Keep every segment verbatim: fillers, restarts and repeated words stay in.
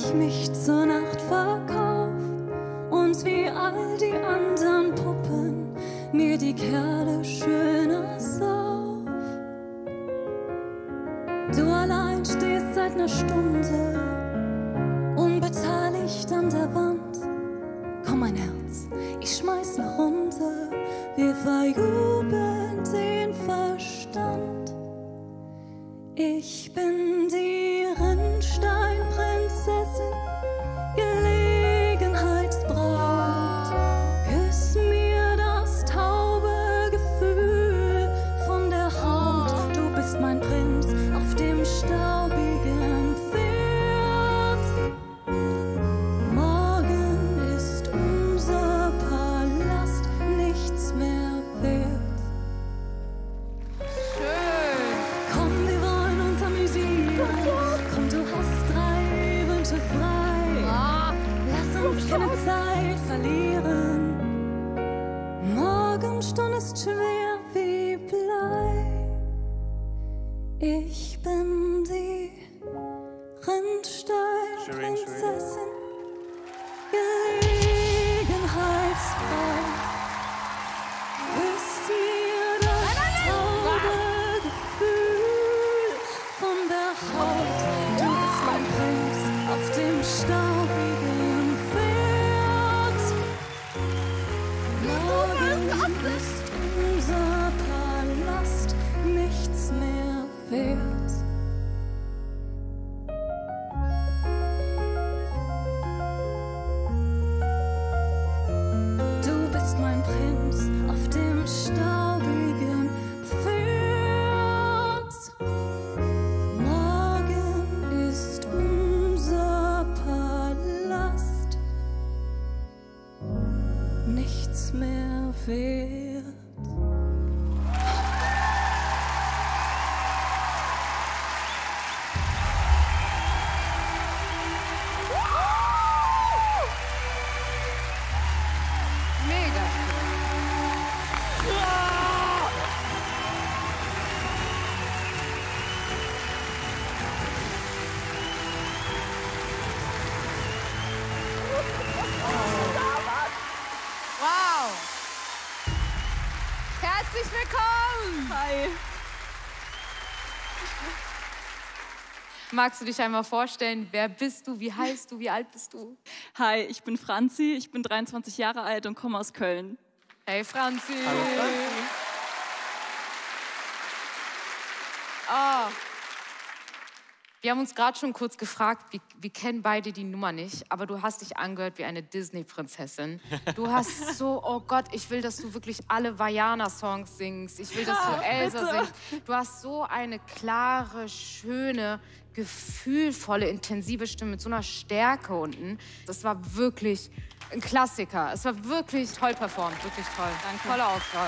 ich mich zur Nacht verkauf und wie all die anderen Puppen mir die Kerle schöner sauf. Du allein stehst seit einer Stunde unbeteiligt an der Wand. Komm, mein Herz, ich schmeiß noch runter, wir verjubeln den Verstand. Ich bin die Rinnsteinprinzessin, Gelegenheitsbraut. Küss mir das taube Gefühl von der Haut. Du bist mein Prinz auf dem staubigen Pferd. Morgen ist unser Palast nichts mehr wert. Komm, du hast drei Wünsche frei. Lass uns keine Zeit verlieren. Morgenstunde ist schwer wie Blei. Ich bin die Rinnsteinprinzessin, gelegenheitsfrei. Küss mir das taube Gefühl von der Haut. Du bist mein Prinz auf dem staubigen Pferd. Morgen ist unser Palast nichts mehr wert. Du bist mein Prinz auf dem staubigen Pferd. Morgen ist unser Palast nichts mehr wert. Mega. Wow. Herzlich willkommen. Hi. Magst du dich einmal vorstellen? Wer bist du? Wie heißt du? Wie alt bist du? Hi, ich bin Franzi, ich bin dreiundzwanzig Jahre alt und komme aus Köln. Hey Franzi. Hallo Franzi. Oh. Wir haben uns gerade schon kurz gefragt, wir, wir kennen beide die Nummer nicht, aber du hast dich angehört wie eine Disney-Prinzessin. Du hast so, oh Gott, ich will, dass du wirklich alle Vajana-Songs singst. Ich will, dass du Elsa bitte. singst. Du hast so eine klare, schöne, gefühlvolle, intensive Stimme mit so einer Stärke unten. Das war wirklich ein Klassiker. Es war wirklich toll performt, wirklich toll. Danke. Tolle Auswahl.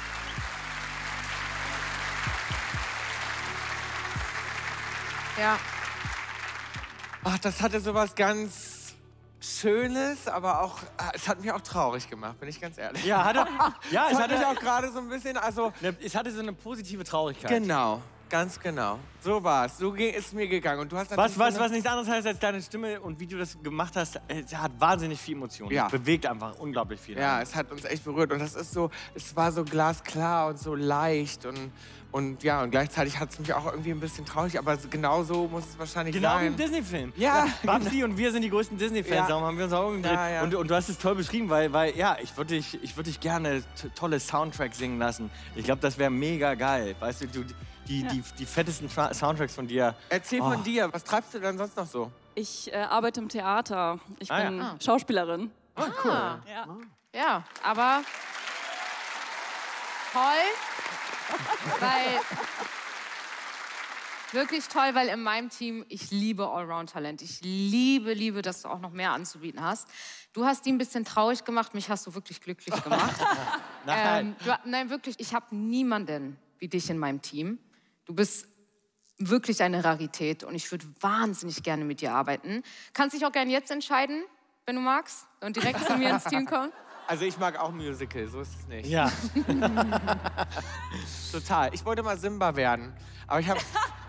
Ja. Ach, das hatte sowas ganz Schönes, aber auch, ah, es hat mich auch traurig gemacht, bin ich ganz ehrlich. Ja, hatte, ja Es es, hat mich hatte, auch gerade so ein bisschen, also ne, es hatte so eine positive Traurigkeit. genau, ganz genau. So war es, so ge- ist es mir gegangen. Und du hast natürlich Was, was, so eine- was nichts anderes heißt als deine Stimme und wie du das gemacht hast, es hat wahnsinnig viel Emotion. Ja. Es bewegt einfach unglaublich viel. Ja, es hat uns echt berührt und das ist so, es war so glasklar und so leicht und, und ja, und gleichzeitig hat es mich auch irgendwie ein bisschen traurig, aber genau so muss es wahrscheinlich Genau wie sein. im Disney-Film. Ja, Babsi und wir sind die größten Disney-Fans, Ja. darum haben wir uns auch umgedreht. Ja, ja. Und, und du hast es toll beschrieben, weil, weil ja, ich würde dich, ich würd dich gerne t- tolle Soundtracks singen lassen. Ich glaube, das wäre mega geil. Weißt du, du die, die, die fettesten Tra- Soundtracks von dir. Erzähl Oh. von dir, was treibst du denn sonst noch so? Ich äh, arbeite im Theater. Ich Ah, ja. bin Ah. Schauspielerin. Ah, Ja. ja, aber toll, weil wirklich toll, weil in meinem Team, ich liebe Allround-Talent. Ich liebe, liebe, dass du auch noch mehr anzubieten hast. Du hast die ein bisschen traurig gemacht, mich hast du wirklich glücklich gemacht. Nein. ähm, du, nein, wirklich, ich habe niemanden wie dich in meinem Team. Du bist wirklich eine Rarität und ich würde wahnsinnig gerne mit dir arbeiten. Kannst dich auch gerne jetzt entscheiden, wenn du magst, und direkt zu mir ins Team kommen. Also ich mag auch Musical, so ist es nicht. Ja. Total. Ich wollte mal Simba werden, aber ich habe